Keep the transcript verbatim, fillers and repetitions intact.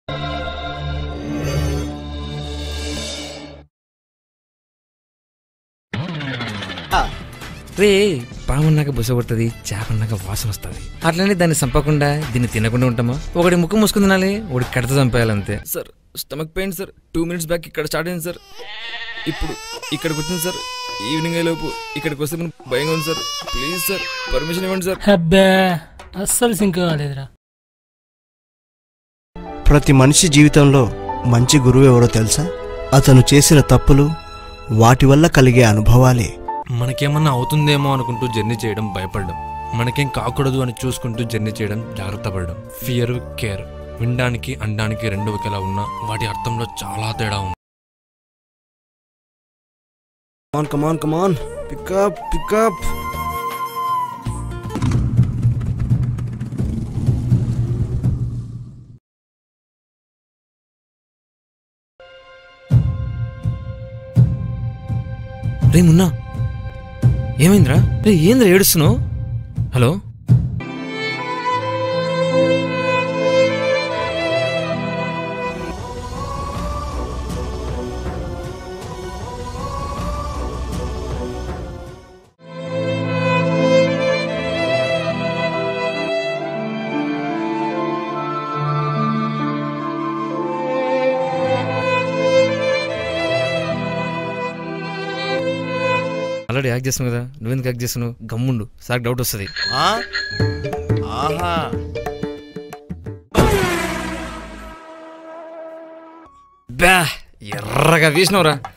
రే పామన్నాక బుస కొడుతుంది, చేపన్నాక వాసన వస్తుంది. అట్లనే దాన్ని చంపకుండా దీన్ని తినకుండా ఉంటామా? ఒకటి ముక్కు మూసుకుని తినాలి, ఒకటి కడత చంపేయాలంతే. Sir stomach pain sir, two minutes back ఇక్కడ స్టార్ట్ అయింది సార్, ఇప్పుడు ఇక్కడికి వచ్చింది సార్. ఈవినింగ్ అయ్యేలోపు ఇక్కడికి వస్తే మనం భయంగా ఉంది సార్. ప్లీజ్ సార్ పర్మిషన్ ఇవ్వండి సార్. అబ్బా అస్సలు సింక్ కాలేదురా. ప్రతి మనిషి జీవితంలో మంచి గురువు ఎవరో తెలుసా? అతను చేసిన తప్పులు, వాటి వల్ల కలిగే అనుభవాలే. మనకేమన్నా అవుతుందేమో అనుకుంటూ జర్నీ చేయడం భయపడడం, మనకేం కాకూడదు అని చూసుకుంటూ జర్నీ చేయడం జాగ్రత్త పడడం. ఫియర్, కేర్ వినడానికి అనడానికి రెండు ఒకేలా ఉన్నా వాటి అర్థంలో చాలా తేడా ఉంది. Come on come on come on pick up pick up. రే మున్నా, ఏమైందిరా? రే ఏంద్రా ఏడుస్తున్నావు? హలో ఆల్రెడీ యాక్ట్ చేస్తున్నావు కదా, నువ్వెందుకు యాక్ట్ చేస్తున్నావు? గమ్ముండు, సార్ డౌట్ వస్తుంది. బ్యా ఎర్రగా వేసినవురా.